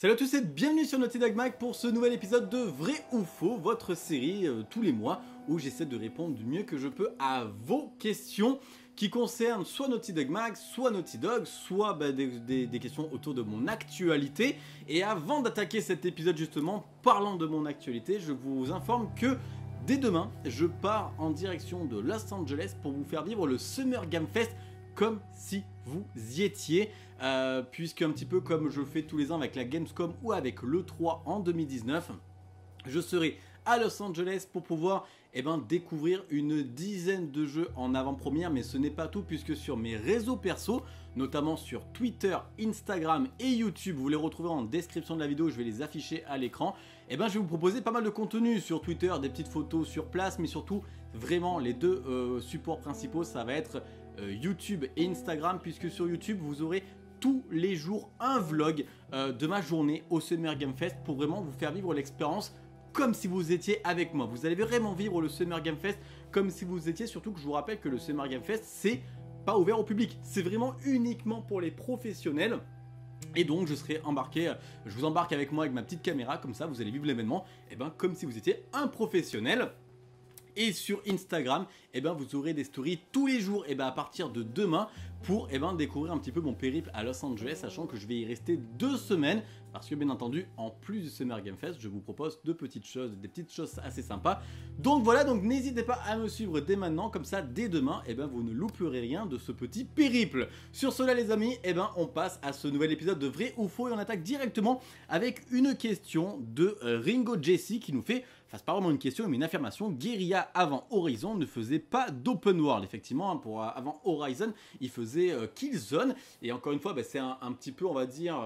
Salut à tous et bienvenue sur Naughty Dog Mag pour ce nouvel épisode de Vrai ou Faux, votre série tous les mois où j'essaie de répondre du mieux que je peux à vos questions qui concernent soit Naughty Dog Mag, soit Naughty Dog, soit des questions autour de mon actualité. Et avant d'attaquer cet épisode justement, parlant de mon actualité, je vous informe que dès demain, je pars en direction de Los Angeles pour vous faire vivre le Summer Game Fest comme si vous y étiez, puisque un petit peu comme je fais tous les ans avec la Gamescom ou avec l'E3 en 2019, je serai à Los Angeles pour pouvoir découvrir une dizaine de jeux en avant-première, mais ce n'est pas tout puisque sur mes réseaux perso, notamment sur Twitter, Instagram et YouTube, vous les retrouvez en description de la vidéo, je vais les afficher à l'écran, je vais vous proposer pas mal de contenu sur Twitter, des petites photos sur place, mais surtout vraiment les deux supports principaux, ça va être YouTube et Instagram, puisque sur YouTube vous aurez tous les jours un vlog de ma journée au Summer Game Fest pour vraiment vous faire vivre l'expérience comme si vous étiez avec moi. Vous allez vraiment vivre le Summer Game Fest comme si vous étiez, surtout que je vous rappelle que le Summer Game Fest c'est pas ouvert au public, c'est vraiment uniquement pour les professionnels. Et donc je serai embarqué, je vous embarque avec moi avec ma petite caméra, comme ça vous allez vivre l'événement comme si vous étiez un professionnel. Et sur Instagram, vous aurez des stories tous les jours à partir de demain pour découvrir un petit peu mon périple à Los Angeles, sachant que je vais y rester 2 semaines parce que bien entendu, en plus du Summer Game Fest, je vous propose des petites choses assez sympas. Donc voilà, donc n'hésitez pas à me suivre dès maintenant, comme ça dès demain, vous ne louperez rien de ce petit périple. Sur cela les amis, on passe à ce nouvel épisode de Vrai ou Faux et on attaque directement avec une question de Ringo Jesse qui nous fait... Enfin, c'est pas vraiment une question, mais une affirmation. Guerrilla avant Horizon ne faisait pas d'open world. Effectivement, pour avant Horizon, il faisait Killzone. Et encore une fois, c'est un petit peu, on va dire,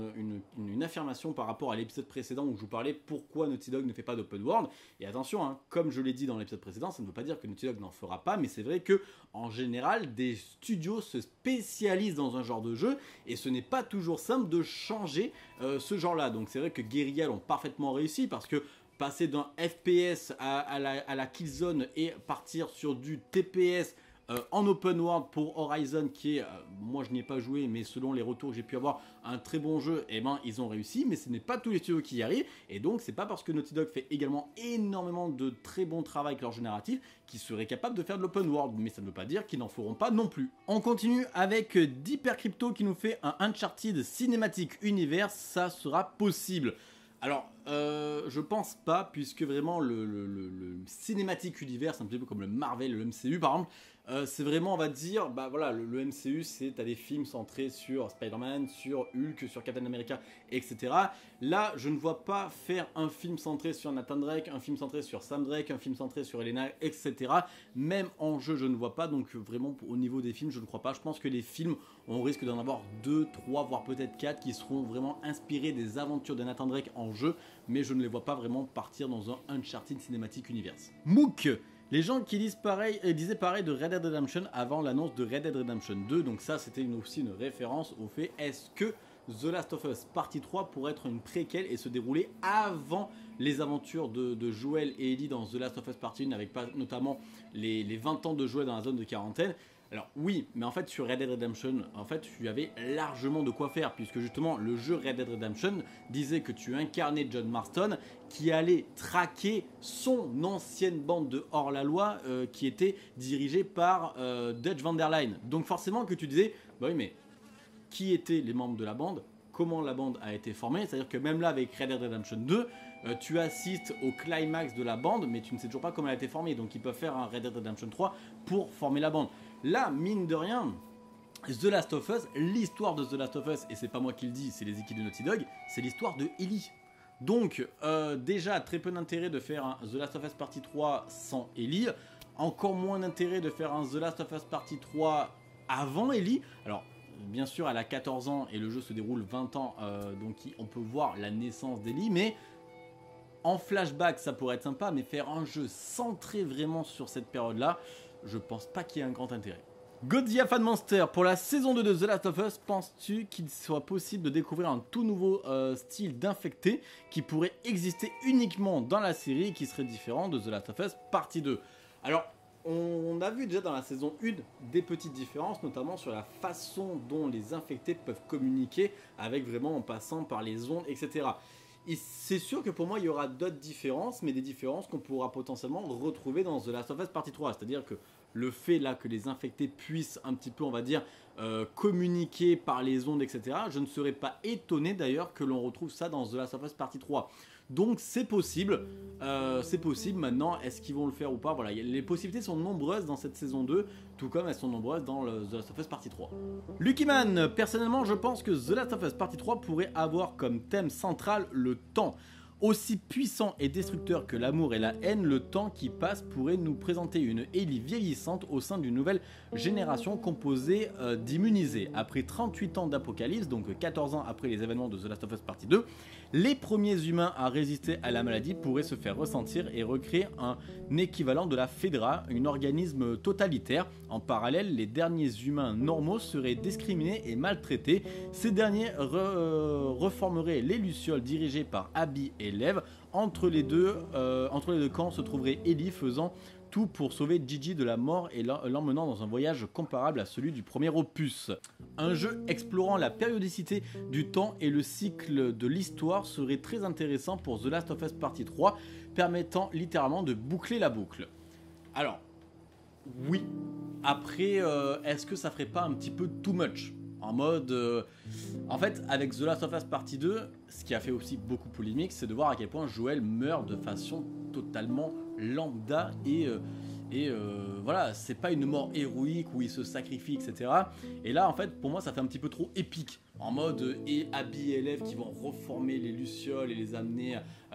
une affirmation par rapport à l'épisode précédent où je vous parlais pourquoi Naughty Dog ne fait pas d'open world. Et attention, comme je l'ai dit dans l'épisode précédent, ça ne veut pas dire que Naughty Dog n'en fera pas, mais c'est vrai que en général, des studios se spécialisent dans un genre de jeu et ce n'est pas toujours simple de changer ce genre-là. Donc c'est vrai que Guerrilla l'ont parfaitement réussi parce que passer d'un FPS à la Killzone et partir sur du TPS en open world pour Horizon qui est, moi je n'y ai pas joué mais selon les retours que j'ai pu avoir, un très bon jeu, ils ont réussi, mais ce n'est pas tous les studios qui y arrivent et donc c'est pas parce que Naughty Dog fait également énormément de très bon travail avec leur génératif qu'ils seraient capables de faire de l'open world, mais ça ne veut pas dire qu'ils n'en feront pas non plus. On continue avec Hypercrypto qui nous fait un Uncharted Cinematic Universe, ça sera possible. Alors, je pense pas, puisque vraiment le Cinematic Universe, un petit peu comme le Marvel, le MCU par exemple, c'est vraiment, on va dire, le MCU, t'as des films centrés sur Spider-Man, sur Hulk, sur Captain America, etc. Là, je ne vois pas faire un film centré sur Nathan Drake, un film centré sur Sam Drake, un film centré sur Elena, etc. Même en jeu, je ne vois pas, donc vraiment au niveau des films, je ne crois pas. Je pense que les films, on risque d'en avoir 2, 3, voire peut-être 4 qui seront vraiment inspirés des aventures de Nathan Drake en jeu, mais je ne les vois pas vraiment partir dans un Uncharted Cinematic Universe. Mook, les gens qui disaient pareil de Red Dead Redemption avant l'annonce de Red Dead Redemption 2, donc ça c'était aussi une référence au fait, est-ce que The Last of Us Partie 3 pourrait être une préquelle et se dérouler avant les aventures de Joel et Ellie dans The Last of Us Partie 1 avec notamment les 20 ans de Joel dans la zone de quarantaine. Alors oui, mais en fait sur Red Dead Redemption, en fait tu avais largement de quoi faire puisque justement le jeu Red Dead Redemption disait que tu incarnais John Marston qui allait traquer son ancienne bande de hors-la-loi qui était dirigée par Dutch Van der Leyen. Donc forcément que tu disais, bah oui mais qui étaient les membres de la bande, comment la bande a été formée, c'est-à-dire que même là avec Red Dead Redemption 2, tu assistes au climax de la bande mais tu ne sais toujours pas comment elle a été formée, donc ils peuvent faire un Red Dead Redemption 3 pour former la bande. Là, mine de rien, The Last of Us, l'histoire de The Last of Us, et c'est pas moi qui le dis, c'est les équipes de Naughty Dog, c'est l'histoire de Ellie. Donc, déjà, très peu d'intérêt de faire un The Last of Us Partie 3 sans Ellie, encore moins d'intérêt de faire un The Last of Us Partie 3 avant Ellie. Alors, bien sûr, elle a 14 ans et le jeu se déroule 20 ans, donc on peut voir la naissance d'Ellie, mais en flashback, ça pourrait être sympa, mais faire un jeu centré vraiment sur cette période-là, je pense pas qu'il y ait un grand intérêt. Godzilla Fan Monster, pour la saison 2 de The Last of Us, penses-tu qu'il soit possible de découvrir un tout nouveau style d'infecté qui pourrait exister uniquement dans la série et qui serait différent de The Last of Us Partie 2? Alors, On a vu déjà dans la saison 1 des petites différences, notamment sur la façon dont les infectés peuvent communiquer avec vraiment en passant par les ondes, etc. Et c'est sûr que pour moi il y aura d'autres différences, mais des différences qu'on pourra potentiellement retrouver dans The Last of Us Partie 3. C'est-à-dire que le fait là que les infectés puissent un petit peu, on va dire, communiquer par les ondes, etc. Je ne serais pas étonné d'ailleurs que l'on retrouve ça dans The Last of Us Partie 3. Donc c'est possible, maintenant, est-ce qu'ils vont le faire ou pas? Voilà, les possibilités sont nombreuses dans cette saison 2, tout comme elles sont nombreuses dans The Last of Us Partie 3. Lucky Man, personnellement je pense que The Last of Us Partie 3 pourrait avoir comme thème central le temps. Aussi puissant et destructeur que l'amour et la haine, le temps qui passe pourrait nous présenter une Ellie vieillissante au sein d'une nouvelle génération composée d'immunisés. Après 38 ans d'apocalypse, donc 14 ans après les événements de The Last of Us Partie 2, les premiers humains à résister à la maladie pourraient se faire ressentir et recréer un équivalent de la Fedra, un organisme totalitaire. En parallèle, les derniers humains normaux seraient discriminés et maltraités. Ces derniers reformeraient les Lucioles dirigées par Abby et Lev. Entre les deux camps se trouverait Ellie faisant tout pour sauver Gigi de la mort et l'emmenant dans un voyage comparable à celui du premier opus. Un jeu explorant la périodicité du temps et le cycle de l'histoire serait très intéressant pour The Last of Us Partie 3, permettant littéralement de boucler la boucle. Alors, oui. Après, est-ce que ça ferait pas un petit peu too much ? En mode... En fait, avec The Last of Us Partie 2, ce qui a fait aussi beaucoup polémique, c'est de voir à quel point Joel meurt de façon totalement lambda et voilà, c'est pas une mort héroïque où il se sacrifie, etc. Et là, en fait, pour moi, ça fait un petit peu trop épique. En mode, et Abby et Lev qui vont reformer les Lucioles et les amener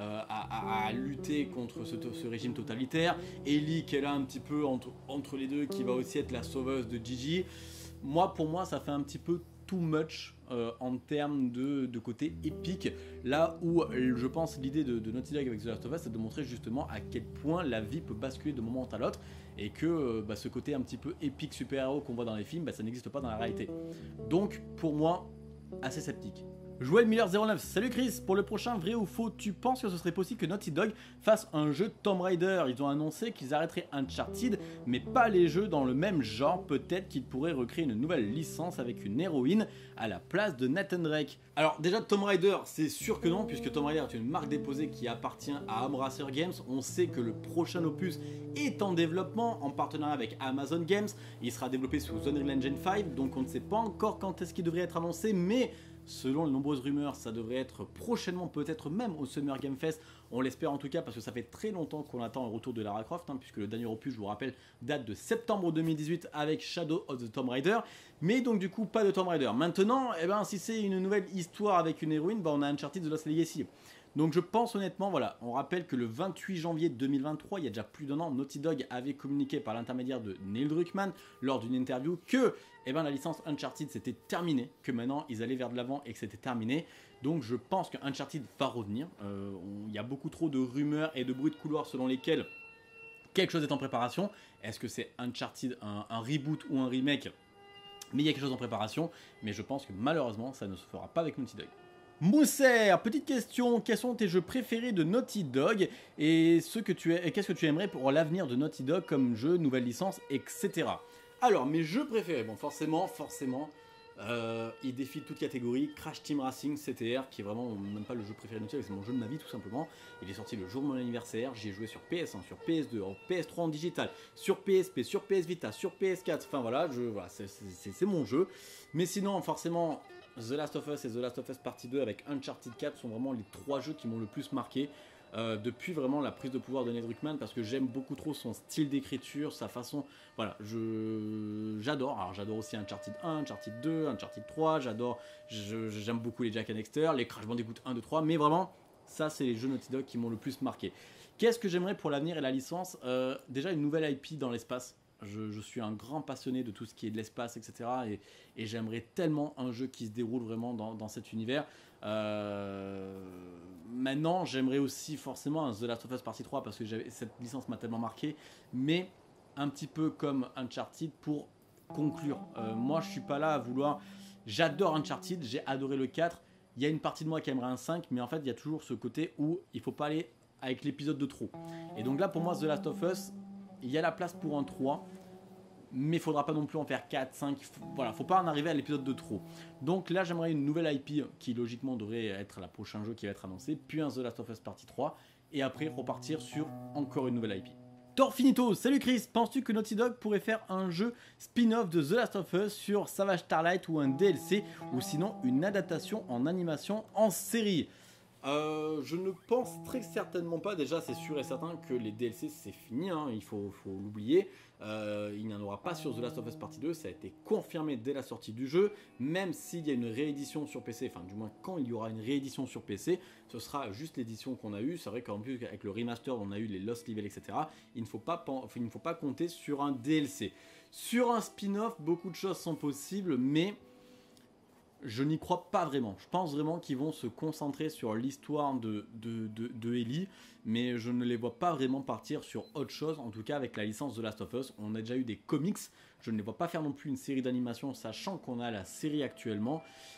à lutter contre ce régime totalitaire. Ellie qui est là un petit peu entre les deux, qui va aussi être la sauveuse de Gigi. Pour moi, ça fait un petit peu too much en termes de côté épique. Là où je pense l'idée de Naughty Dog avec The Last of Us, c'est de montrer justement à quel point la vie peut basculer de moment à l'autre et que ce côté un petit peu épique super-héros qu'on voit dans les films, ça n'existe pas dans la réalité. Donc pour moi, assez sceptique. Joël Miller 09, salut Chris, pour le prochain vrai ou faux, tu penses que ce serait possible que Naughty Dog fasse un jeu Tomb Raider? Ils ont annoncé qu'ils arrêteraient Uncharted, mais pas les jeux dans le même genre. Peut-être qu'ils pourraient recréer une nouvelle licence avec une héroïne à la place de Nathan Drake. Alors déjà Tomb Raider, c'est sûr que non, puisque Tomb Raider est une marque déposée qui appartient à Embracer Games. On sait que le prochain opus est en développement en partenariat avec Amazon Games. Il sera développé sous Unreal Engine 5, donc on ne sait pas encore quand est-ce qu'il devrait être annoncé, mais selon les nombreuses rumeurs, ça devrait être prochainement, peut-être même au Summer Game Fest. On l'espère en tout cas parce que ça fait très longtemps qu'on attend un retour de Lara Croft, puisque le dernier opus, je vous rappelle, date de septembre 2018 avec Shadow of the Tomb Raider. Mais donc du coup, pas de Tomb Raider. Maintenant, si c'est une nouvelle histoire avec une héroïne, on a Uncharted The Lost Legacy. Donc je pense honnêtement, voilà, on rappelle que le 28 janvier 2023, il y a déjà plus d'un an, Naughty Dog avait communiqué par l'intermédiaire de Neil Druckmann lors d'une interview que la licence Uncharted c'était terminé, que maintenant ils allaient vers de l'avant et que c'était terminé. Donc je pense que Uncharted va revenir. Il y a beaucoup trop de rumeurs et de bruits de couloir selon lesquels quelque chose est en préparation. Est-ce que c'est Uncharted, un reboot ou un remake? Mais il y a quelque chose en préparation, mais je pense que malheureusement ça ne se fera pas avec Naughty Dog. Mousser, petite question, quels sont tes jeux préférés de Naughty Dog et qu'est-ce que tu aimerais pour l'avenir de Naughty Dog comme jeu, nouvelle licence, etc. Alors, mes jeux préférés, bon forcément, ils défient toute catégorie. Crash Team Racing CTR, qui est vraiment même pas le jeu préféré de Naughty Dog, c'est mon jeu de ma vie tout simplement. Il est sorti le jour de mon anniversaire, j'y ai joué sur PS1, sur PS2, en PS3 en digital, sur PSP, sur PS Vita, sur PS4, enfin voilà, c'est mon jeu. Mais sinon, forcément, The Last of Us et The Last of Us Partie 2 avec Uncharted 4 sont vraiment les trois jeux qui m'ont le plus marqué depuis vraiment la prise de pouvoir de Neil Druckmann, parce que j'aime beaucoup trop son style d'écriture, sa façon, voilà, j'adore. Alors j'adore aussi Uncharted 1, Uncharted 2, Uncharted 3, j'aime beaucoup les Jack and Dexter, les Crash Bandicoot 1, 2, 3, mais vraiment, ça c'est les jeux Naughty Dog qui m'ont le plus marqué. Qu'est-ce que j'aimerais pour l'avenir et la licence? Déjà une nouvelle IP dans l'espace. Je suis un grand passionné de tout ce qui est de l'espace, etc. Et j'aimerais tellement un jeu qui se déroule vraiment dans cet univers. Maintenant, j'aimerais aussi forcément un The Last of Us Partie 3 parce que cette licence m'a tellement marqué. Mais un petit peu comme Uncharted pour conclure. Moi, je suis pas là à vouloir... J'adore Uncharted, j'ai adoré le 4. Il y a une partie de moi qui aimerait un 5, mais en fait, il y a toujours ce côté où il faut pas aller avec l'épisode de trop. Et donc là, pour moi, The Last of Us... il y a la place pour un 3, mais il faudra pas non plus en faire 4, 5, voilà, faut pas en arriver à l'épisode de trop. Donc là, j'aimerais une nouvelle IP qui logiquement devrait être le prochain jeu qui va être annoncé, puis un The Last of Us Partie 3, et après repartir sur encore une nouvelle IP. Torfinito, salut Chris, penses-tu que Naughty Dog pourrait faire un jeu spin-off de The Last of Us sur Savage Starlight ou un DLC, ou sinon une adaptation en animation en série? Je ne pense très certainement pas. Déjà, c'est sûr et certain que les DLC c'est fini, hein, il faut l'oublier. Il n'y en aura pas sur The Last of Us Partie 2, ça a été confirmé dès la sortie du jeu. Même s'il y a une réédition sur PC, enfin du moins quand il y aura une réédition sur PC, ce sera juste l'édition qu'on a eue. C'est vrai qu'en plus avec le remaster on a eu les Lost Levels, etc. Il ne faut pas compter sur un DLC. Sur un spin-off, beaucoup de choses sont possibles, mais je n'y crois pas vraiment. Je pense vraiment qu'ils vont se concentrer sur l'histoire de Ellie, mais je ne les vois pas vraiment partir sur autre chose, en tout cas avec la licence The Last of Us. On a déjà eu des comics, je ne les vois pas faire non plus une série d'animation, sachant qu'on a la série actuellement,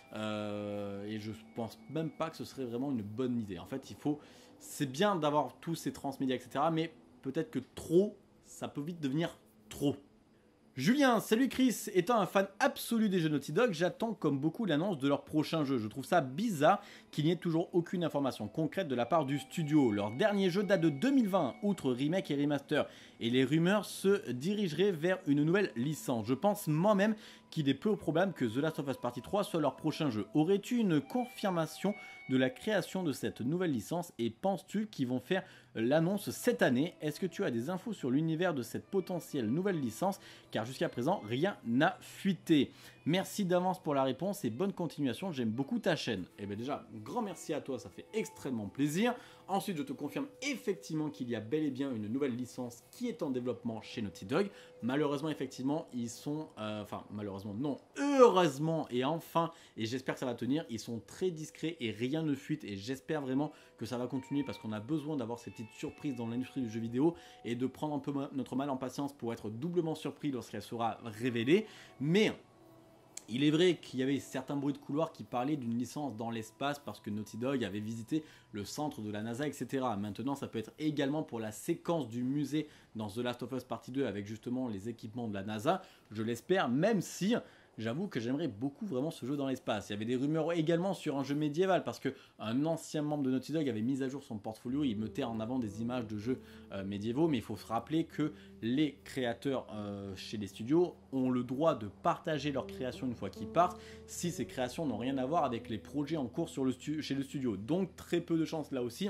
et je pense même pas que ce serait vraiment une bonne idée. En fait, c'est bien d'avoir tous ces transmédias, etc., mais peut-être que trop, ça peut vite devenir trop. Julien, salut Chris, étant un fan absolu des jeux Naughty Dog, j'attends comme beaucoup l'annonce de leur prochain jeu. Je trouve ça bizarre qu'il n'y ait toujours aucune information concrète de la part du studio. Leur dernier jeu date de 2020, outre remake et remaster, et les rumeurs se dirigeraient vers une nouvelle licence. Je pense moi-même qu'il est peu probable que The Last of Us Partie 3 soit leur prochain jeu. Aurais-tu une confirmation de la création de cette nouvelle licence et penses-tu qu'ils vont faire l'annonce cette année? Est-ce que tu as des infos sur l'univers de cette potentielle nouvelle licence? Car jusqu'à présent, rien n'a fuité. Merci d'avance pour la réponse et bonne continuation, j'aime beaucoup ta chaîne. Et bien déjà, grand merci à toi, ça fait extrêmement plaisir. Ensuite, je te confirme effectivement qu'il y a bel et bien une nouvelle licence qui est en développement chez Naughty Dog. Malheureusement, effectivement, ils sont... malheureusement, non, heureusement et enfin, et j'espère que ça va tenir, ils sont très discrets et rien ne fuite. Et j'espère vraiment que ça va continuer parce qu'on a besoin d'avoir ces petites surprises dans l'industrie du jeu vidéo et de prendre un peu notre mal en patience pour être doublement surpris lorsqu'elle sera révélée. Mais... il est vrai qu'il y avait certains bruits de couloir qui parlaient d'une licence dans l'espace parce que Naughty Dog avait visité le centre de la NASA, etc. Maintenant, ça peut être également pour la séquence du musée dans The Last of Us Partie 2 avec justement les équipements de la NASA. Je l'espère, même si... j'avoue que j'aimerais beaucoup vraiment ce jeu dans l'espace. Il y avait des rumeurs également sur un jeu médiéval parce qu'un ancien membre de Naughty Dog avait mis à jour son portfolio. Il mettait en avant des images de jeux médiévaux, mais il faut se rappeler que les créateurs chez les studios ont le droit de partager leurs créations une fois qu'ils partent si ces créations n'ont rien à voir avec les projets en cours chez le studio. Donc très peu de chances là aussi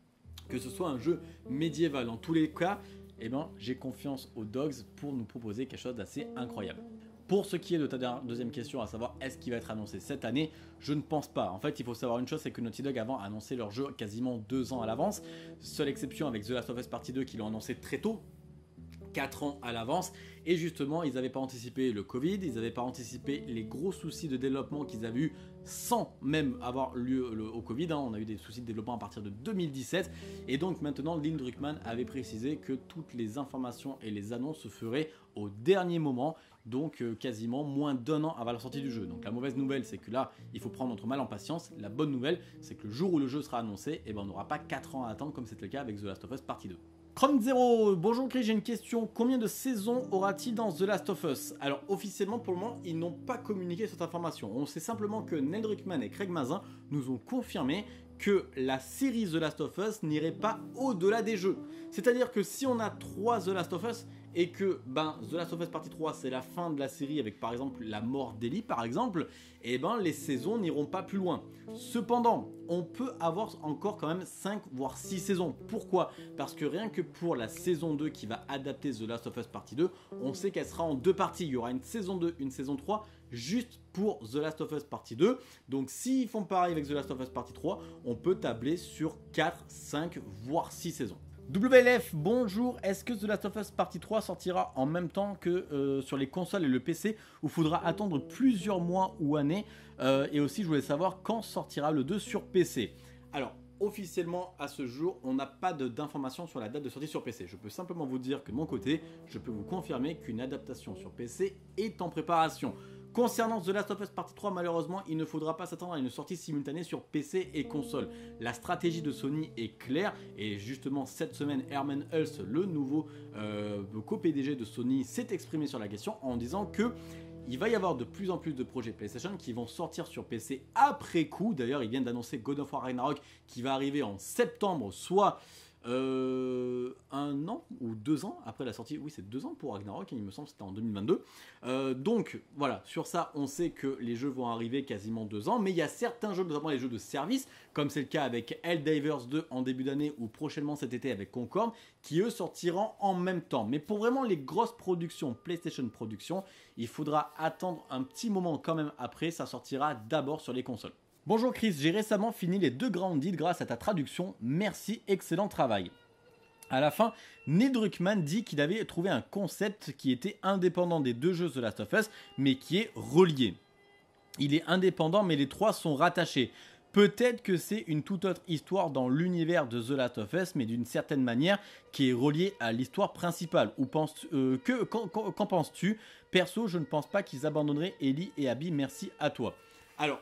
que ce soit un jeu médiéval. En tous les cas, eh ben, j'ai confiance aux Dogs pour nous proposer quelque chose d'assez incroyable. Pour ce qui est de ta deuxième question, à savoir est-ce qu'il va être annoncé cette année, je ne pense pas. En fait, il faut savoir une chose, c'est que Naughty Dog avant a annoncé leur jeu quasiment 2 ans à l'avance. Seule exception avec The Last of Us Partie 2 qui l'ont annoncé très tôt, 4 ans à l'avance. Et justement, ils n'avaient pas anticipé le Covid, ils n'avaient pas anticipé les gros soucis de développement qu'ils avaient eu sans même avoir lieu au Covid. On a eu des soucis de développement à partir de 2017. Et donc maintenant, Neil Druckmann avait précisé que toutes les informations et les annonces se feraient au dernier moment. Donc quasiment moins d'1 an avant la sortie du jeu. Donc la mauvaise nouvelle, c'est que là, il faut prendre notre mal en patience. La bonne nouvelle, c'est que le jour où le jeu sera annoncé, eh ben, on n'aura pas 4 ans à attendre comme c'était le cas avec The Last of Us Partie 2. Chrome 0, bonjour Chris, j'ai une question. Combien de saisons aura-t-il dans The Last of Us? Alors officiellement pour le moment, ils n'ont pas communiqué cette information. On sait simplement que Neil Druckmann et Craig Mazin nous ont confirmé que la série The Last of Us n'irait pas au-delà des jeux. C'est-à-dire que si on a 3 The Last of Us et que The Last of Us Partie 3 c'est la fin de la série avec par exemple la mort d'Ellie par exemple, et les saisons n'iront pas plus loin. Cependant, on peut avoir encore quand même 5 voire 6 saisons. Pourquoi? Parce que rien que pour la saison 2 qui va adapter The Last of Us Partie 2, on sait qu'elle sera en 2 parties. Il y aura une saison 2, une saison 3 juste pour The Last of Us Partie 2. Donc s'ils font pareil avec The Last of Us Partie 3, on peut tabler sur 4, 5 voire 6 saisons. WLF, bonjour, est-ce que The Last of Us Partie 3 sortira en même temps que sur les consoles et le PC ou faudra attendre plusieurs mois ou années? Et aussi je voulais savoir quand sortira le 2 sur PC. Alors officiellement à ce jour on n'a pas d'informations sur la date de sortie sur PC. Je peux simplement vous dire que de mon côté je peux vous confirmer qu'une adaptation sur PC est en préparation. Concernant The Last of Us Partie 3, malheureusement, il ne faudra pas s'attendre à une sortie simultanée sur PC et console. La stratégie de Sony est claire et justement cette semaine, Herman Hulst, le nouveau co-PDG de Sony, s'est exprimé sur la question en disant que il va y avoir de plus en plus de projets PlayStation qui vont sortir sur PC après coup. D'ailleurs, ils viennent d'annoncer God of War Ragnarok qui va arriver en septembre, soit 1 an ou 2 ans après la sortie. Oui, c'est 2 ans pour Ragnarok, il me semble que c'était en 2022. Donc voilà, sur ça, on sait que les jeux vont arriver quasiment 2 ans, mais il y a certains jeux, notamment les jeux de service, comme c'est le cas avec Helldivers 2 en début d'année ou prochainement cet été avec Concorde, qui eux sortiront en même temps. Mais pour vraiment les grosses productions, PlayStation Productions, il faudra attendre un petit moment quand même après, ça sortira d'abord sur les consoles. Bonjour Chris, j'ai récemment fini les 2 Grounded grâce à ta traduction, merci, excellent travail. À la fin, Neil Druckmann dit qu'il avait trouvé un concept qui était indépendant des 2 jeux The Last of Us, mais qui est relié. Il est indépendant, mais les 3 sont rattachés. Peut-être que c'est une toute autre histoire dans l'univers de The Last of Us, mais d'une certaine manière qui est reliée à l'histoire principale. Qu'en penses-tu? Perso, je ne pense pas qu'ils abandonneraient Ellie et Abby, merci à toi. Alors,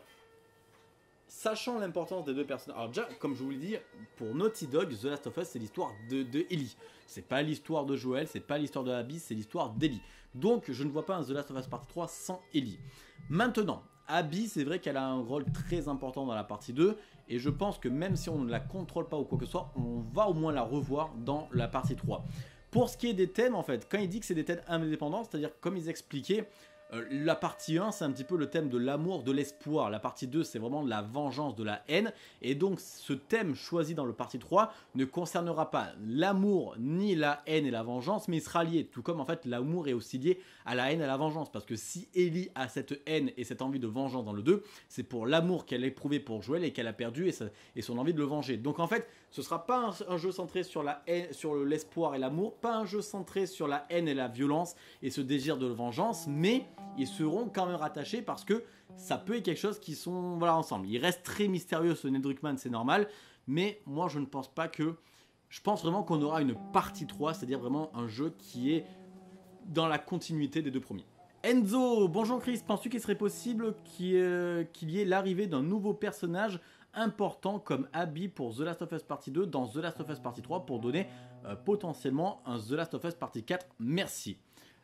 sachant l'importance des 2 personnages, alors déjà, comme je vous l'ai dit, pour Naughty Dog, The Last of Us, c'est l'histoire de Ellie. C'est pas l'histoire de Joel, c'est pas l'histoire de Abby, c'est l'histoire d'Ellie. Donc, je ne vois pas un The Last of Us Partie 3 sans Ellie. Maintenant, Abby, c'est vrai qu'elle a un rôle très important dans la partie 2, et je pense que même si on ne la contrôle pas ou quoi que ce soit, on va au moins la revoir dans la partie 3. Pour ce qui est des thèmes, en fait, quand il dit que c'est des thèmes indépendants, c'est-à-dire comme ils expliquaient, la partie 1, c'est un petit peu le thème de l'amour, de l'espoir. La partie 2, c'est vraiment de la vengeance, de la haine. Et donc, ce thème choisi dans le partie 3 ne concernera pas l'amour, ni la haine et la vengeance, mais il sera lié. Tout comme, en fait, l'amour est aussi lié à la haine et à la vengeance. Parce que si Ellie a cette haine et cette envie de vengeance dans le 2, c'est pour l'amour qu'elle a éprouvé pour Joel et qu'elle a perdu et son envie de le venger. Donc, en fait, ce ne sera pas un jeu centré sur la haine, sur l'espoir et l'amour, pas un jeu centré sur la haine et la violence et ce désir de vengeance, mais ils seront quand même rattachés parce que ça peut être quelque chose qui sont ensemble. Il reste très mystérieux ce Neil Druckmann, c'est normal, mais moi je ne pense pas que... Je pense vraiment qu'on aura une partie 3, c'est-à-dire vraiment un jeu qui est dans la continuité des 2 premiers. Enzo, bonjour Chris, penses-tu qu'il serait possible qu'il y ait l'arrivée d'un nouveau personnage important comme Abby pour The Last of Us Partie 2 dans The Last of Us Partie 3 pour donner potentiellement un The Last of Us Partie 4? Merci.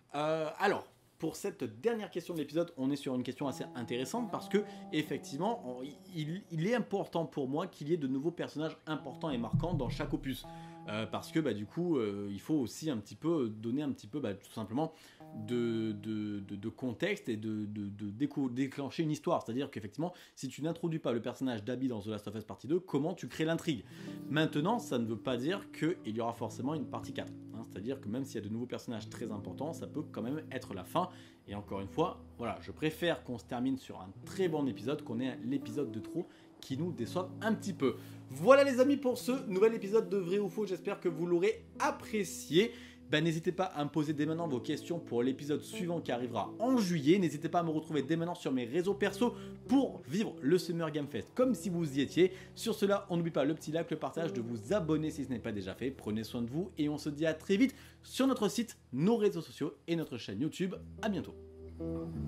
Alors, pour cette dernière question de l'épisode, on est sur une question assez intéressante parce que effectivement, il est important pour moi qu'il y ait de nouveaux personnages importants et marquants dans chaque opus. Parce que du coup, il faut aussi un petit peu donner un petit peu tout simplement de contexte et de déclencher une histoire. C'est-à-dire qu'effectivement, si tu n'introduis pas le personnage d'Abby dans The Last of Us Partie 2, comment tu crées l'intrigue? Maintenant, ça ne veut pas dire qu'il y aura forcément une partie 4. C'est-à-dire que même s'il y a de nouveaux personnages très importants, ça peut quand même être la fin. Et encore une fois, voilà, je préfère qu'on se termine sur un très bon épisode, qu'on ait l'épisode de trop qui nous déçoive un petit peu. Voilà les amis pour ce nouvel épisode de Vrai ou Faux, j'espère que vous l'aurez apprécié. N'hésitez pas à me poser dès maintenant vos questions pour l'épisode suivant qui arrivera en juillet. N'hésitez pas à me retrouver dès maintenant sur mes réseaux perso pour vivre le Summer Game Fest comme si vous y étiez. Sur cela, on n'oublie pas le petit like, le partage, de vous abonner si ce n'est pas déjà fait. Prenez soin de vous et on se dit à très vite sur notre site, nos réseaux sociaux et notre chaîne YouTube. À bientôt.